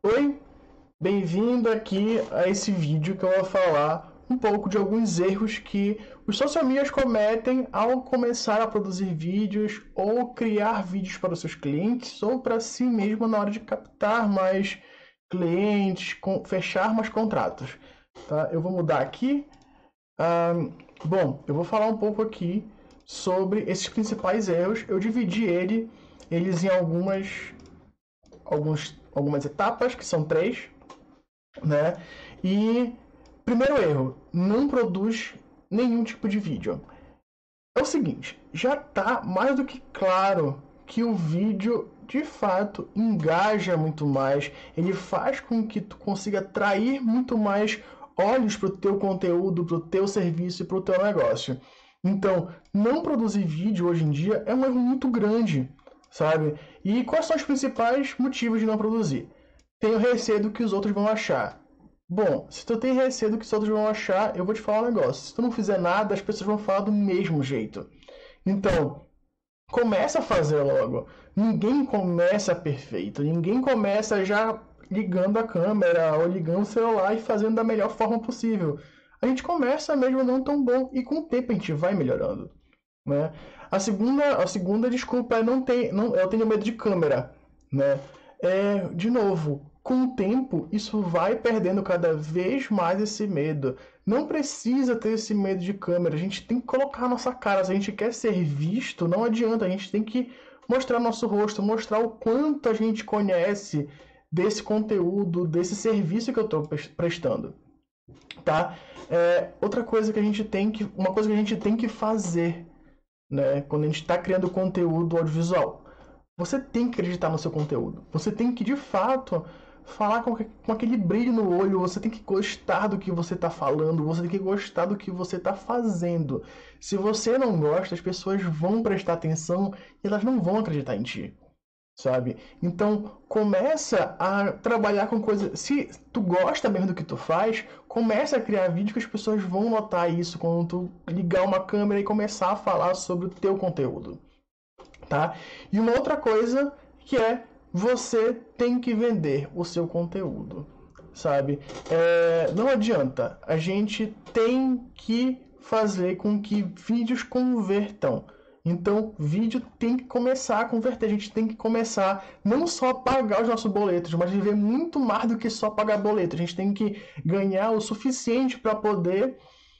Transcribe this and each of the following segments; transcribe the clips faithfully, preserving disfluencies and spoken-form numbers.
Oi, bem-vindo aqui a esse vídeo que eu vou falar um pouco de alguns erros que os social medias cometem ao começar a produzir vídeos ou criar vídeos para os seus clientes ou para si mesmo na hora de captar mais clientes, com, fechar mais contratos. Tá? Eu vou mudar aqui. Ah, bom, eu vou falar um pouco aqui sobre esses principais erros. Eu dividi ele, eles em algumas, alguns, algumas etapas, que são três. Né? E primeiro erro, não produz nenhum tipo de vídeo. É o seguinte, já está mais do que claro que o vídeo de fato engaja muito mais, ele faz com que tu consiga atrair muito mais olhos para o teu conteúdo, para o teu serviço e para o teu negócio. Então, não produzir vídeo hoje em dia é um erro muito grande, sabe? E quais são os principais motivos de não produzir? Tenho receio do que os outros vão achar. Bom, se tu tem receio do que os outros vão achar, eu vou te falar um negócio. Se tu não fizer nada, as pessoas vão falar do mesmo jeito. Então, começa a fazer logo. Ninguém começa perfeito. Ninguém começa já ligando a câmera ou ligando o celular e fazendo da melhor forma possível. A gente começa mesmo não tão bom e com o tempo a gente vai melhorando. Né? A segunda, a segunda desculpa é não ter, não, eu tenho medo de câmera. Né? É, de novo, com o tempo, isso vai perdendo cada vez mais esse medo. Não precisa ter esse medo de câmera. A gente tem que colocar a nossa cara. Se a gente quer ser visto, não adianta. A gente tem que mostrar nosso rosto, mostrar o quanto a gente conhece desse conteúdo, desse serviço que eu estou prestando. Tá? É, outra coisa que a gente tem que, uma coisa que a gente tem que fazer, né, quando a gente está criando conteúdo audiovisual. Você tem que acreditar no seu conteúdo. Você tem que, de fato, falar com, com aquele brilho no olho. Você tem que gostar do que você está falando. Você tem que gostar do que você está fazendo. Se você não gosta, as pessoas vão prestar atenção e elas não vão acreditar em ti. Sabe? Então, começa a trabalhar com coisas... Se tu gosta mesmo do que tu faz, começa a criar vídeos que as pessoas vão notar isso quando tu ligar uma câmera e começar a falar sobre o teu conteúdo. Tá? E uma outra coisa que é, você tem que vender o seu conteúdo, sabe? É, não adianta, a gente tem que fazer com que vídeos convertam. Então, vídeo tem que começar a converter, a gente tem que começar não só a pagar os nossos boletos, mas viver muito mais do que só pagar boleto. A gente tem que ganhar o suficiente para poder...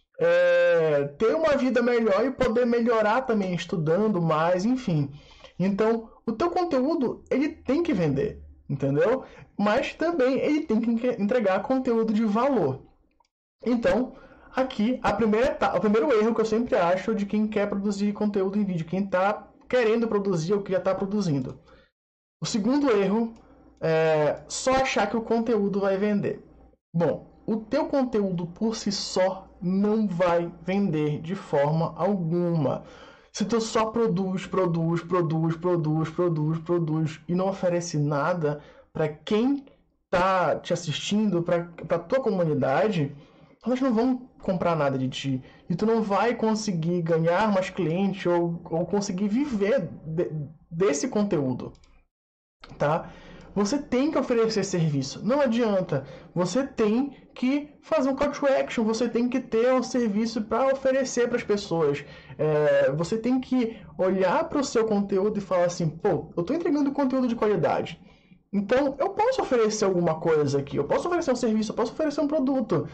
É, ter uma vida melhor e poder melhorar também estudando mais, enfim. Então, o teu conteúdo, ele tem que vender, entendeu? Mas também ele tem que entregar conteúdo de valor. Então, aqui, a primeira etapa, o primeiro erro que eu sempre acho de quem quer produzir conteúdo em vídeo, quem está querendo produzir ou que já está produzindo. O segundo erro é só achar que o conteúdo vai vender. Bom, o teu conteúdo por si só não vai vender de forma alguma. Se tu só produz, produz, produz, produz, produz, produz e não oferece nada para quem tá te assistindo, para a tua comunidade, elas não vão comprar nada de ti. E tu não vai conseguir ganhar mais clientes ou, ou conseguir viver de, desse conteúdo. Tá? Você tem que oferecer serviço, não adianta. Você tem que fazer um call to action, você tem que ter um serviço para oferecer para as pessoas. É, você tem que olhar para o seu conteúdo e falar assim, pô, eu estou entregando conteúdo de qualidade. Então, eu posso oferecer alguma coisa aqui, eu posso oferecer um serviço, eu posso oferecer um produto.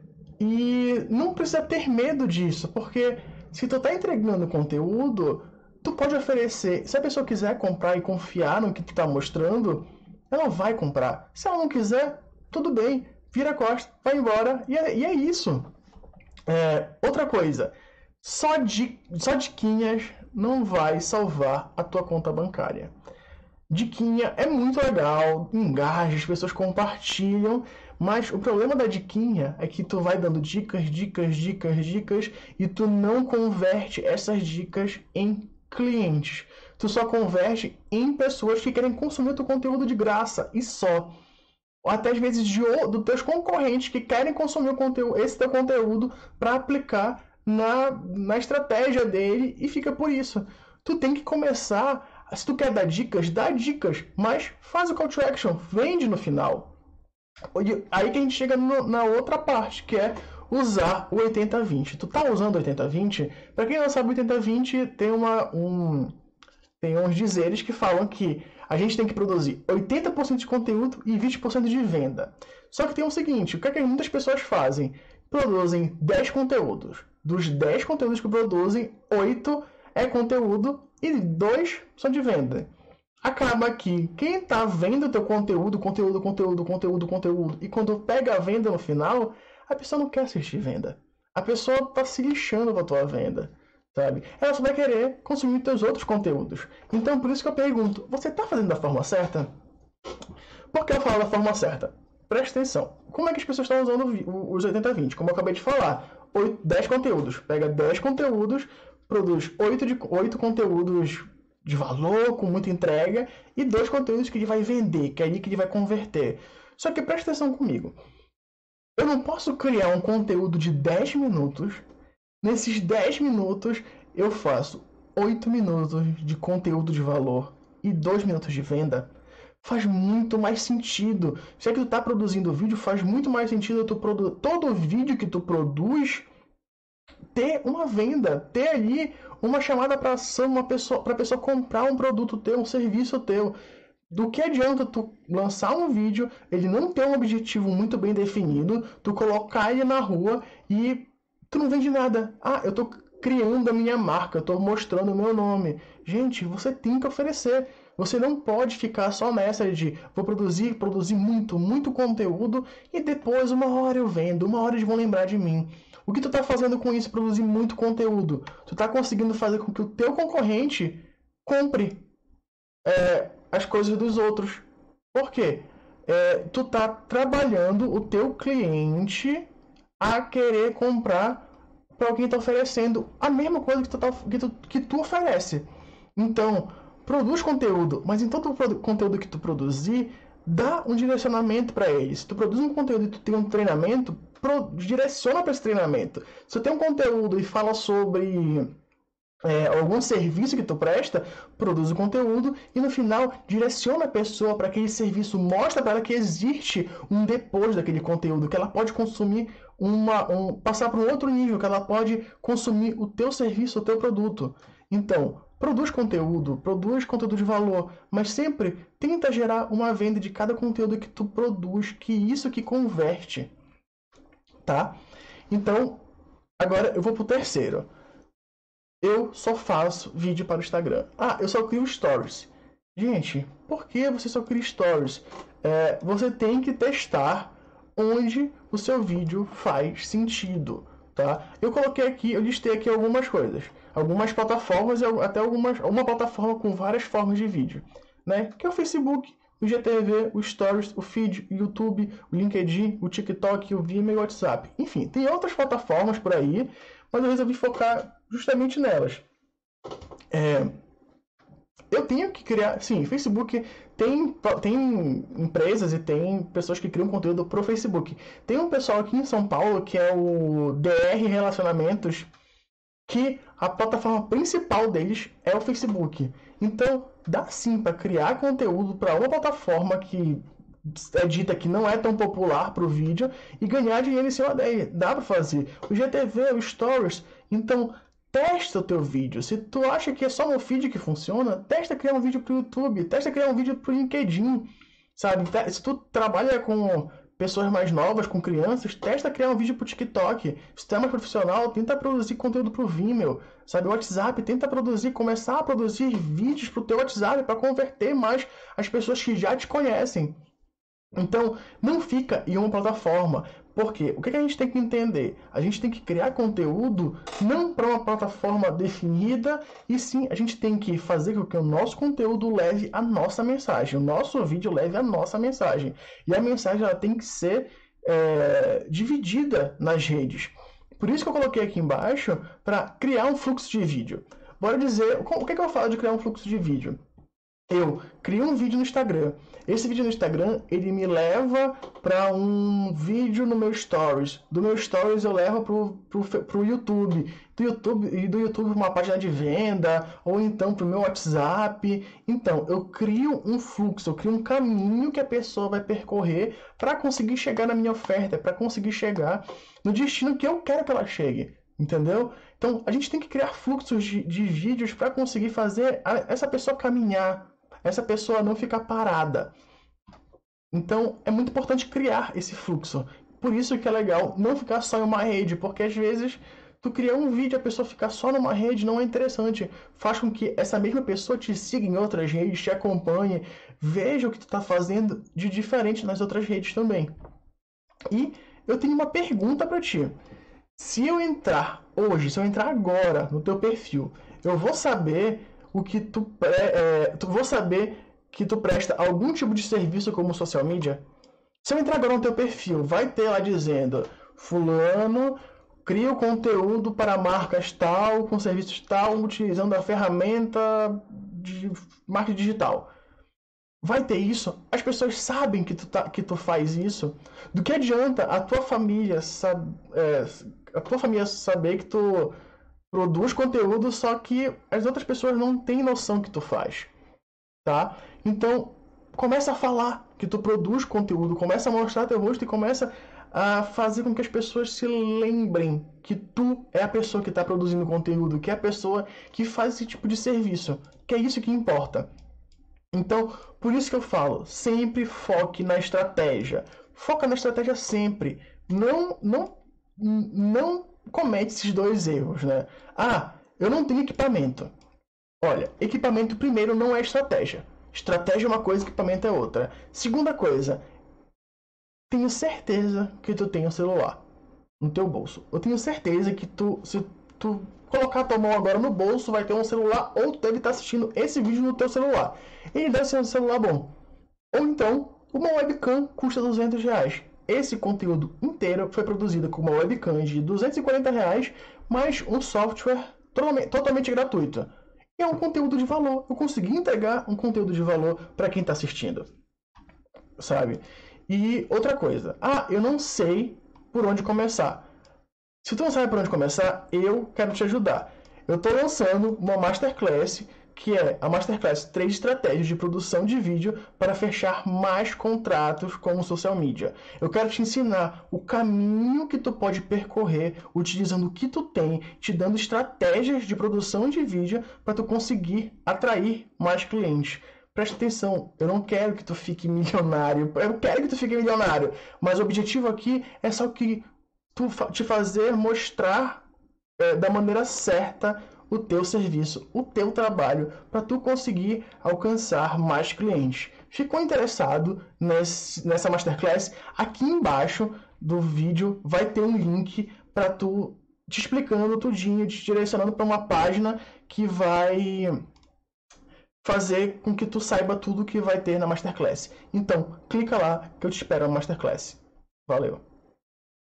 E não precisa ter medo disso, porque se tu está entregando conteúdo, tu pode oferecer. Se a pessoa quiser comprar e confiar no que tu está mostrando, ela vai comprar. Se ela não quiser, tudo bem. Vira a costa, vai embora. E é, e é isso. É, outra coisa. Só, di, só diquinhas não vai salvar a tua conta bancária. Diquinha é muito legal. Engaja, as pessoas compartilham. Mas o problema da diquinha é que tu vai dando dicas, dicas, dicas, dicas. E tu não converte essas dicas em clientes. Tu só converte em pessoas que querem consumir o teu conteúdo de graça e só. Ou até às vezes de, dos teus concorrentes que querem consumir o conteúdo, esse teu conteúdo para aplicar na, na estratégia dele e fica por isso. Tu tem que começar, se tu quer dar dicas, dá dicas, mas faz o call to action, vende no final. Aí que a gente chega no, na outra parte, que é usar o oitenta vinte. Tu tá usando o oitenta vinte? Para quem não sabe, o oitenta vinte tem uma um tem uns dizeres que falam que a gente tem que produzir oitenta por cento de conteúdo e vinte por cento de venda. Só que tem o seguinte, o que é que muitas pessoas fazem? Produzem dez conteúdos. Dos dez conteúdos que produzem, oito é conteúdo e dois são de venda. Acaba que quem está vendo o teu conteúdo, conteúdo, conteúdo, conteúdo, conteúdo, e quando pega a venda no final, a pessoa não quer assistir venda. A pessoa está se lixando para a tua venda, sabe? Ela só vai querer consumir teus outros conteúdos. Então, por isso que eu pergunto, você está fazendo da forma certa? Por que eu falo da forma certa? Presta atenção. Como é que as pessoas estão usando os oitenta vinte? Como eu acabei de falar, dez conteúdos. Pega dez conteúdos, produz oito, de, oito conteúdos de valor, com muita entrega, e dois conteúdos que ele vai vender, que é ali que ele vai converter. Só que presta atenção comigo. Eu não posso criar um conteúdo de dez minutos. Nesses dez minutos, eu faço oito minutos de conteúdo de valor e dois minutos de venda. Faz muito mais sentido. Se é que tu está produzindo vídeo, faz muito mais sentido tu produ... todo vídeo que tu produz ter uma venda, ter ali uma chamada para ação, uma pessoa, para a pessoa comprar um produto teu, um serviço teu. Do que adianta tu lançar um vídeo, ele não ter um objetivo muito bem definido, tu colocar ele na rua e tu não vende nada. Ah, eu tô criando a minha marca, eu tô mostrando o meu nome. Gente, você tem que oferecer. Você não pode ficar só nessa de vou produzir, produzir muito, muito conteúdo e depois uma hora eu vendo, uma hora eles vão lembrar de mim. O que tu tá fazendo com isso, produzir muito conteúdo? Tu tá conseguindo fazer com que o teu concorrente compre é, as coisas dos outros. Por quê? É, tu tá trabalhando o teu cliente a querer comprar para alguém tá oferecendo a mesma coisa que tu, tá, que tu, que tu oferece. Então, produz conteúdo, mas em todo o conteúdo que tu produzir, dá um direcionamento para eles. Se tu produz um conteúdo e tu tem um treinamento, pro, direciona para esse treinamento. Se tu tem um conteúdo e fala sobre é, algum serviço que tu presta, produz o conteúdo e no final direciona a pessoa para aquele serviço, mostra para ela que existe um depois daquele conteúdo, que ela pode consumir uma, um, passar para um outro nível, que ela pode consumir o teu serviço, o teu produto. Então, produz conteúdo, produz conteúdo de valor, mas sempre tenta gerar uma venda de cada conteúdo que tu produz, que isso que converte, tá? Então, agora eu vou pro terceiro. Eu só faço vídeo para o Instagram. Ah, eu só crio stories. Gente, por que você só cria stories? É, você tem que testar onde o seu vídeo faz sentido, tá? Eu coloquei aqui, eu listei aqui algumas coisas. Algumas plataformas e até algumas, uma plataforma com várias formas de vídeo, né? Que é o Facebook, o G T V, o Stories, o Feed, o YouTube, o LinkedIn, o TikTok, o Vimeo e o WhatsApp. Enfim, tem outras plataformas por aí, mas eu resolvi focar justamente nelas. É, eu tenho que criar... Sim, Facebook tem, tem empresas e tem pessoas que criam conteúdo pro Facebook. Tem um pessoal aqui em São Paulo que é o D R Relacionamentos, que a plataforma principal deles é o Facebook. Então, dá sim para criar conteúdo para uma plataforma que é dita que não é tão popular para o vídeo e ganhar dinheiro em cima dele. Dá para fazer. O G T V, o Stories. Então, testa o teu vídeo. Se tu acha que é só no feed que funciona, testa criar um vídeo para o YouTube, testa criar um vídeo para o LinkedIn, sabe? Se tu trabalha com pessoas mais novas, com crianças, testa criar um vídeo para o TikTok. Se tu é mais profissional, tenta produzir conteúdo para o Vimeo, sabe? O WhatsApp, tenta produzir, começar a produzir vídeos para o teu WhatsApp para converter mais as pessoas que já te conhecem. Então, não fica em uma plataforma. Por quê? O que a gente tem que entender? A gente tem que criar conteúdo não para uma plataforma definida, e sim a gente tem que fazer com que o nosso conteúdo leve a nossa mensagem, o nosso vídeo leve a nossa mensagem. E a mensagem ela tem que ser é, dividida nas redes. Por isso que eu coloquei aqui embaixo para criar um fluxo de vídeo. Bora dizer, o que, é que eu falo de criar um fluxo de vídeo? Eu crio um vídeo no Instagram. Esse vídeo no Instagram, ele me leva para um vídeo no meu Stories. Do meu Stories eu levo pro, pro, pro YouTube. Do YouTube e do YouTube uma página de venda, ou então pro meu WhatsApp. Então, eu crio um fluxo, eu crio um caminho que a pessoa vai percorrer para conseguir chegar na minha oferta, para conseguir chegar no destino que eu quero que ela chegue. Entendeu? Então, a gente tem que criar fluxos de, de vídeos para conseguir fazer a, essa pessoa caminhar, essa pessoa não ficar parada. Então, é muito importante criar esse fluxo. Por isso que é legal não ficar só em uma rede, porque às vezes tu criar um vídeo e a pessoa ficar só numa rede não é interessante. Faz com que essa mesma pessoa te siga em outras redes, te acompanhe, veja o que tu está fazendo de diferente nas outras redes também. E eu tenho uma pergunta para ti. Se eu entrar hoje, se eu entrar agora no teu perfil, eu vou saber o que tu, é, tu vou saber que tu presta algum tipo de serviço como social media? Se eu entrar agora no teu perfil, vai ter lá dizendo fulano cria o conteúdo para marcas tal, com serviços tal, utilizando a ferramenta de marketing digital. Vai ter isso? As pessoas sabem que tu, tá, que tu faz isso? Do que adianta a tua família, sab, é, a tua família saber que tu produz conteúdo, só que as outras pessoas não têm noção que tu faz, tá? Então, começa a falar que tu produz conteúdo, começa a mostrar teu rosto e começa a fazer com que as pessoas se lembrem que tu é a pessoa que está produzindo conteúdo, que é a pessoa que faz esse tipo de serviço, que é isso que importa. Então, por isso que eu falo, sempre foque na estratégia. Foca na estratégia sempre. Não, não, não comete esses dois erros, né? Ah, eu não tenho equipamento. Olha, equipamento primeiro não é estratégia. Estratégia é uma coisa, equipamento é outra. Segunda coisa, tenho certeza que tu tem um celular no teu bolso. Eu tenho certeza que tu, se tu colocar a tua mão agora no bolso, vai ter um celular, ou tu deve estar assistindo esse vídeo no teu celular. Ele deve ser um celular bom. Ou então, uma webcam custa duzentos reais. Esse conteúdo inteiro foi produzido com uma webcam de duzentos e quarenta reais, mais um software totalmente, totalmente gratuito. E é um conteúdo de valor. Eu consegui entregar um conteúdo de valor para quem está assistindo. Sabe? E outra coisa. Ah, eu não sei por onde começar. Se tu não sabe por onde começar, eu quero te ajudar. Eu estou lançando uma Masterclass, que é a Masterclass três estratégias de produção de vídeo para fechar mais contratos com o social media. Eu quero te ensinar o caminho que tu pode percorrer utilizando o que tu tem, te dando estratégias de produção de vídeo para tu conseguir atrair mais clientes. Presta atenção, eu não quero que tu fique milionário, eu quero que tu fique milionário, mas o objetivo aqui é só que tu te fazer mostrar é, da maneira certa o teu serviço, o teu trabalho, para tu conseguir alcançar mais clientes. Ficou interessado nesse, nessa Masterclass? Aqui embaixo do vídeo vai ter um link para tu te explicando tudinho, te direcionando para uma página que vai fazer com que tu saiba tudo que vai ter na Masterclass. Então, clica lá que eu te espero na Masterclass. Valeu!